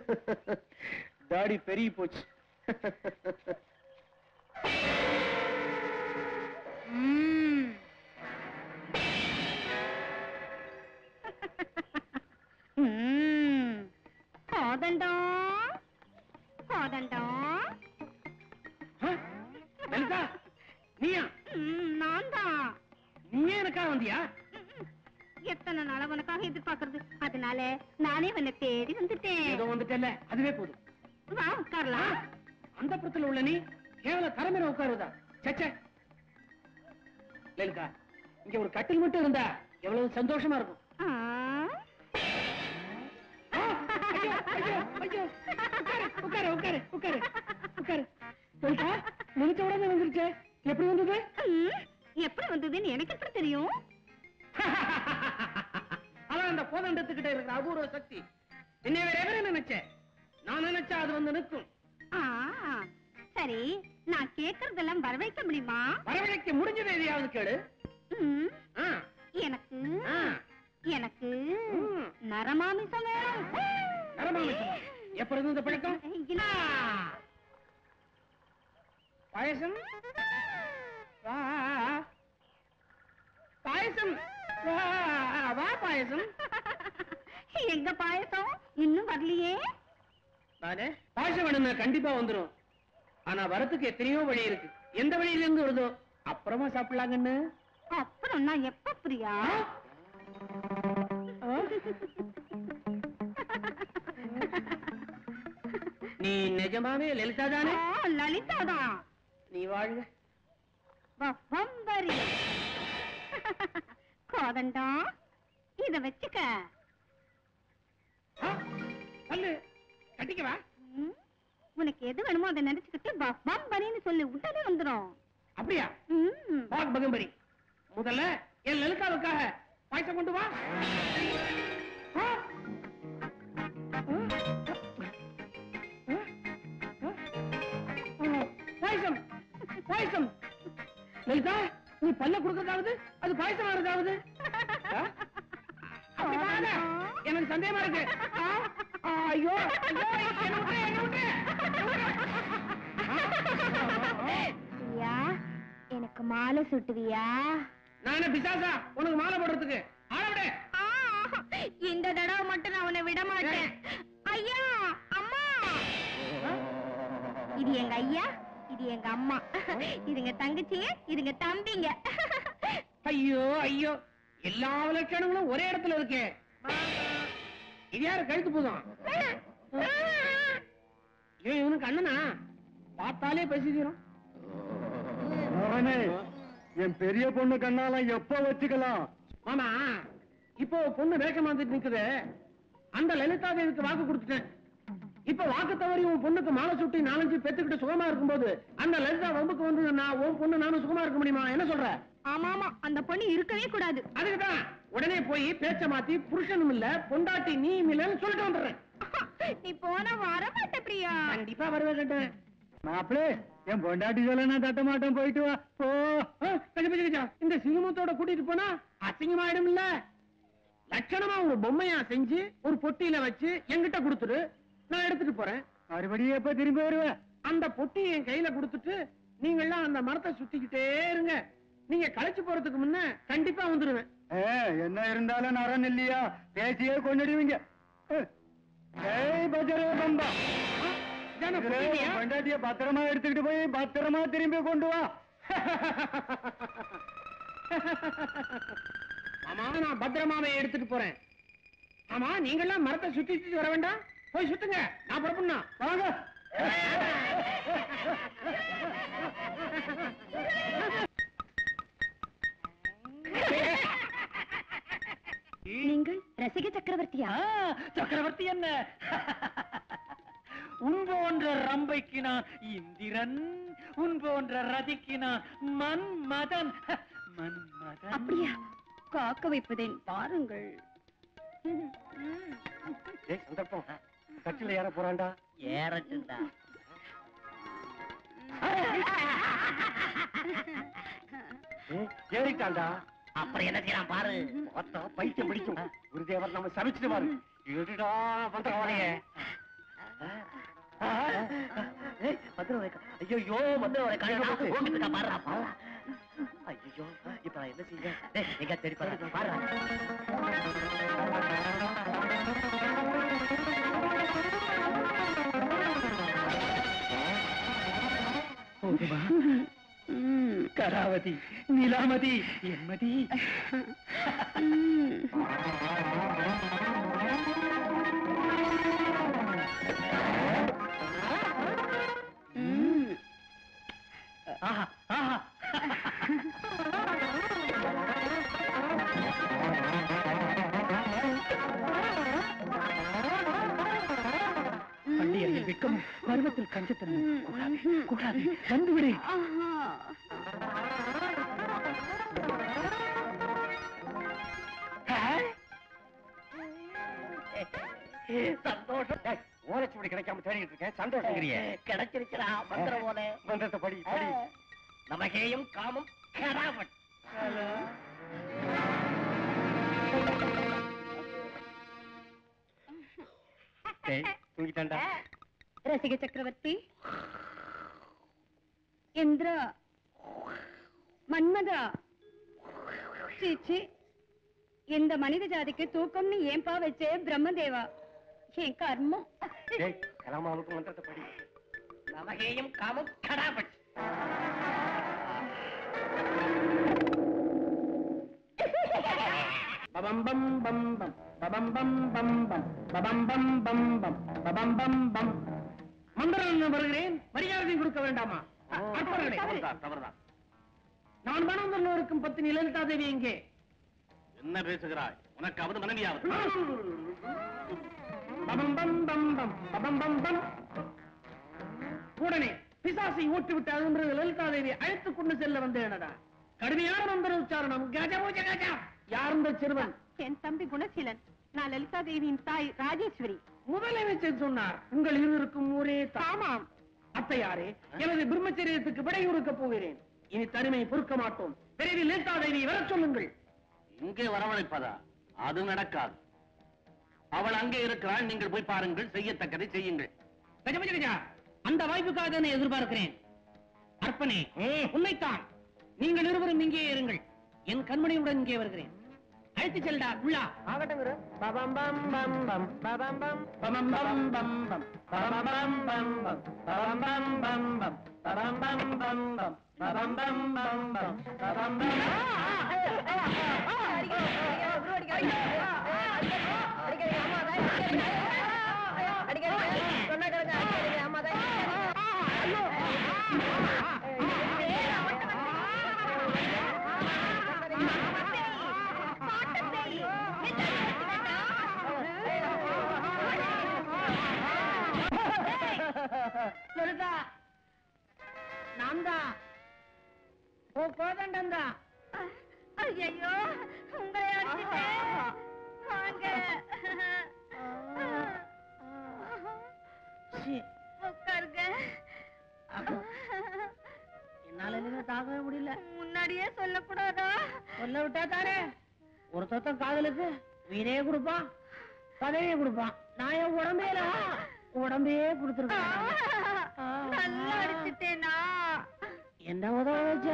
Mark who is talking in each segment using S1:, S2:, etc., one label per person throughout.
S1: தாடி பெரிய போச்சு. நீயா?
S2: நான் தான்.
S1: நீயே எனக்காக வந்தியா?
S2: எத்தனை நாள உனக்காக எதிர்பார்க்கறது, அதனால நானே உன்னை தேடி வந்துட்டேன்.
S1: ஏதோ வந்துட்டேன்ல, அதுவே போதும்.
S2: வா உட்காரலாம்.
S1: அந்த புறத்துல உள்ள நீ கேவல தரமேல உட்காருவதா? சச்சே லலிதா, இங்க ஒரு கட்டில் மட்டும் இருந்தா எவ்வளவு சந்தோஷமா இருக்கும். உட்காரு உட்காரு உட்காரு உட்காரு. லலிதா, நினைச்ச உடனே வந்துருச்சே, எப்படி வந்தது?
S2: எப்படி வந்ததுன்னு எனக்கு எப்படி தெரியும்?
S1: அதான் அந்த கோதண்டத்துக்கிட்ட இருக்கிற அபூர்வ சக்தி. என்னை வேற எவரே நினைச்சேன், நான் நினைச்சா அது வந்து நிற்கும்.
S2: சரி, நான் கேக்குறதெல்லாம் வரவைக்க முடியுமா?
S1: வரவழைக்க முடிஞ்சது எதையாவது கேளு.
S2: எனக்கு எனக்கு நரமாமிசம் வேணும்.
S1: நரமாமிசம் எப்ப இருந்து இந்த பழக்கம்? பாயசம் பாயசம் வா பாயசம்.
S2: எங்க பாயசம் இன்னும் வரலையே?
S1: நானே பாயசம் வேணும்னா கண்டிப்பா வந்துடும். ஆனா வரத்துக்கு எத்தனையோ வழி இருக்கு. எந்த வழியில இருந்து வருதோ அப்புறமா சாப்பிடலாங்கன்னு.
S2: அப்புறம் நான் எப்ப பிரியா?
S1: நீ நிஜமாவே லலிதா தானே?
S2: லலிதா தான்.
S1: நீ வாழ்க.
S2: கோதண்டா, இத வச்சுக்க.
S1: கட்டிக்கவா?
S2: உனக்கு எது வேணுமோ அதை நினைச்சுக்கிட்டு பம்பரின்னு சொல்லி உடனே வந்துடும்.
S1: அப்படியா? பகம்பரி, முதல்ல என் லலிதாவுக்காக பாயசம் கொண்டு வா. பாயசம் பாயசம். லலிதா, நீ பல்ல கொடுக்கறதாவது அது பாயசம் ஆறதாவது? எனக்கு சந்தேகமா இருக்கு. ஐயோ
S2: எனக்கு மாலை சுட்டுவியா?
S1: நானே பிசாசா உனக்கு மாலை போடுறதுக்கு?
S2: இந்த தடவை மட்டும் நான் உன்னை விட மாட்டேன். ஐயா, அம்மா. இது எங்க ஐயா, இது எங்க அம்மா, இதுங்க தங்கச்சிங்க, இதுங்க தம்பிங்க.
S1: ஐயோ ஐயோ, எல்லா லட்சணங்களும் ஒரே இடத்துல இருக்கு. இது யாரு கழுத்து போதும்? இவனுக்கு அண்ணனா? பார்த்தாலே பேசிக்கிறோம்.
S3: என் பெரிய பொண்ணு கண்ணாலாம் எப்ப வச்சுக்கலாம்?
S1: மாமா, இப்போ பொண்ணு வேஷம் வந்துட்டு நிக்குது. அந்த லலிதா தேவிக்கு வாக்கு கொடுத்துட்டேன். இப்ப வாக்கு தவறி உன் பொண்ணுக்கு மாலை சுட்டி 4-5 பெத்துக்கிட்டு சுகமா இருக்கும்போது அந்த லலிதா வம்புக்கு வந்து உன் பொண்ணு நானும் சுகமா இருக்க முடியுமா? என்ன சொல்ற?
S2: ஆமா ஆமா, அந்த பொண்ணு இருக்கவே கூடாது.
S1: அதுக்குதான் உடனே போய் பேச்ச மாத்தி புருஷனும் இல்ல பொண்டாட்டி நீயும் இல்லன்னு சொல்லிட்டு வந்துடுறேன்.
S2: நீ போன வர மாட்ட பிரியா.
S1: கண்டிப்பா வருவேன்.
S3: மாப்பிளே, என் பொண்டாட்டி சொல்ல நான் தட்ட மாட்டேன், போயிட்டு வா.
S1: இந்த சிங்கமத்தோட கூட்டிட்டு போனா அசிங்கமாயிடும் இல்ல? லட்சணமா ஒரு பொம்மையா செஞ்சு ஒரு பொட்டியில வச்சு என்கிட்ட கொடுத்துரு, நான் எடுத்துட்டு போறேன்.
S3: மறுபடியும் எப்ப திரும்பி வருவேன்?
S1: அந்த பொட்டி என் கையில கொடுத்துட்டு நீங்கெல்லாம் அந்த மரத்தை சுத்திக்கிட்டே இருங்க. நீங்க களைச்சு போறதுக்கு முன்ன கண்டிப்பா வந்துருவேன்.
S3: என்ன இருந்தாலும் நரன் இல்லையா, பேசியே கொண்டுடுவீங்க. பொண்டாட்டிய பத்திரமா எடுத்துக்கிட்டு போய் பத்திரமா திரும்பி கொண்டு வா.
S1: ஆமா, நான் பத்திரமாவே எடுத்துட்டு போறேன். ஆமா, நீங்கெல்லாம் மரத்தை சுத்தி வர வேண்டாம், போய் சுத்துங்க, நான் புறப்படணும். வாங்க.
S2: நீங்கள் ரசிக சக்கரவர்த்தியா?
S4: சக்கரவர்த்தி என்ன, உன் போன்ற ரம்பைக்கு நான் இந்திரன், உன் போன்ற ரதிக்கு நான் மன்மதன். மன்மதன்
S2: அப்படியா? காக்க வைப்பதேன் பாருங்கள்.
S3: சந்தர்ப்பம், கட்டில ஏற போறான்டா.
S4: ஏறட்டுண்டா.
S3: ஏறிட்டான்டா.
S4: அப்புறம் என்ன செய்யலாம் பாரு.
S3: பைத்தியம் பிடிக்கும். குருதேவர் நம்ம சமைச்சிட்டு பாரு. எடுடா பண்ற வரைய.
S4: ஐயோ மந்திரம் கழுவிட்டு பாடுறா பாடுறா. ஐயோ இப்ப நான் என்ன செய்ய? எங்க தேடி பாடுறா பாடுறா. கராவதி, நிலாமதி, என்மதி. ஆஹா ஆஹா. பள்ளியறையில் வெட்கம், பருவத்தில் கஞ்சத்தனம். கூடாது கூடாது, வந்துவிடு. சந்தோஷம். ஓலைச்சுவடி கிடைக்காம தேடிட்டு இருக்கேன். சந்தோஷம் கிடைச்சிருக்கிறா. மந்திர போல மந்திரத்தை படி படி. நமகேயும் காமம் கராவட். தூங்கிட்டாண்டா.
S2: ரசிக சக்கரவர்த்தி, இந்திர, மன்மதா, சீச்சி, இந்த மனித ஜாதிக்கு தூக்கம்னு ஏன்பா வச்சே பிரம்மதேவா? என் கர்மம்.
S1: கலாமாவுக்கு மந்திரத்தை படி.
S4: நமகேயும் காமம் கராவட்.
S1: பபம் பம் பம் பம் பபம் பம் பம் பம் பபம் பம் பம் பம் பபம் பம் பம். மந்திரம் வருகிறேன். மரியாதை கொடுக்க வேண்டாமா?
S3: தவறுதான்.
S1: நான் மனந்தரில் இருக்கும் பத்தினி லலிதா தேவி எங்கே?
S3: என்ன பேசுகிறாய்? உனக்கு அவரு மனைவியாவது?
S1: பபம் பம் பம் பம் பபம் பம் பம். உடனே பிசாசை ஊட்டிவிட்டு அழுகின்ற லலிதா தேவி அழைத்துக் கொண்டு செல்ல வந்தேனடா. கடுமையான மந்திர உச்சாரணம். கஜபூஜ கஜா. யார் இந்த சிறுவன்?
S2: என் தம்பி குணசீலன். நான் லலிதா தேவியின் தாய் ராஜேஸ்வரி.
S1: முதலமைச்சர் சொன்னார் உங்கள் இருவருக்கும் ஊரே தாமாம். அத்தையாரே, எனது பிரம்மச்சரியத்துக்கு விடை கொடுக்க போகிறேன். இனி தனிமை பொறுக்க மாட்டோம். விரைவில் லலிதா தேவியை வர சொல்லுங்கள்.
S3: இங்கே வரவழைப்பதா? அது நடக்காது. அவள் அங்கே இருக்கிறாள். நீங்கள் போய் பாருங்கள். செய்யத்தக்கதை செய்யுங்கள்.
S1: கஜபூஜ கஜா. அந்த வாய்ப்புக்காக நான் எதிர்பார்க்கிறேன். அர்ப்பனே, உண்மைத்தான். நீங்கள் இருவரும் இங்கே இருங்கள். என் கண்மணியுடன் இங்கே வருகிறேன். அழைத்து செல்டா உள்ளா. ஆகட்டுங்க. பபம் பம் பம் பம் பபம் பம் பபம் பம் பம் பம் பபம் பம் பம் பம் பபம் பம் பம் பம் பபம் பம் பம் பம் பபம் பம் பம் பம் பபம் பம். லலிதா, நான் தான். ஓ கோதண்டம் தான்.
S2: ஐயோ, உங்களை அடிச்சிட்டேன். வாங்க. உட்காருங்க.
S1: என்னால நீங்க தாங்கவே முடியல.
S2: முன்னாடியே சொல்லக்கூடாதா?
S1: சொல்ல விட்டா தானே ஒரு சொத்தம் காதலுக்கு உயிரே கொடுப்பான், பதவியே கொடுப்பான். நான் என் உடம்பையே கொடுத்துருக்கேன்.
S2: நல்லா அடிச்சிட்டேனா?
S1: என்ன உதவ வச்ச?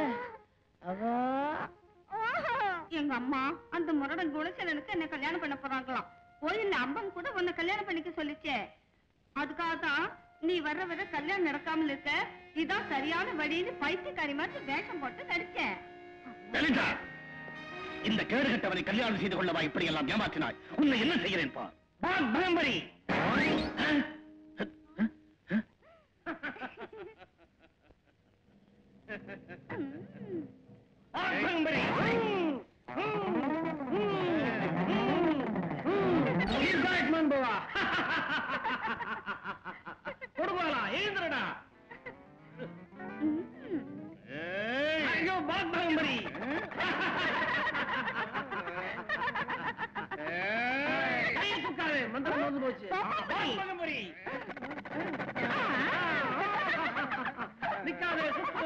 S2: எங்க அம்மா அந்த முரடன் குணசீலனுக்கு என்ன கல்யாணம் பண்ண போறாங்களாம். கோயில்ல அம்பம் கூட உன்னை கல்யாணம் பண்ணிக்க சொல்லிச்சே. அதுக்காக தான் நீ வர்ற வர கல்யாணம் நடக்காமல் இருக்க. இதான் சரியான வழின்னு பைத்தியக்காரி மாதிரி வேஷம் போட்டு நடிச்சேன்.
S3: லலிதா, இந்த கேடுகட்டவனை கல்யாணம் செய்து கொள்ளவா இப்படி எல்லாம் ஏமாற்றினாய்? உன்னை என்ன செய்கிறேன் பார்.
S1: பயம்பரி. கொடுப்பாளா? எழுந்துடா. ஐயோ பாக்பரி. மந்திரம் வந்து போச்சு. நிக்காதே சுத்து.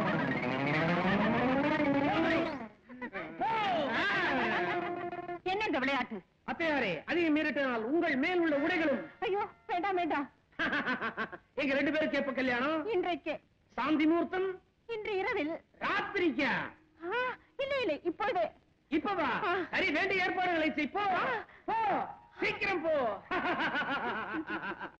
S2: என்னங்க விளையாட்டு?
S1: அத்தையாரே, அதையும் மீறிட்டால் உங்கள் மேல் உள்ள உடைகளும்.
S2: ஐயோ வேண்டாம் வேண்டாம்.
S1: எங்க 2 பேருக்கு எப்ப கல்யாணம்?
S2: இன்றைக்கு.
S1: சாந்தி முகூர்த்தம்?
S2: இன்று இரவில்.
S1: ராத்திரிக்கா?
S2: இல்லை இல்லை, இப்பொழுது.
S1: இப்பவா? சரி, வேண்டிய ஏற்பாடுகளை செய். போ, சீக்கிரம் போ.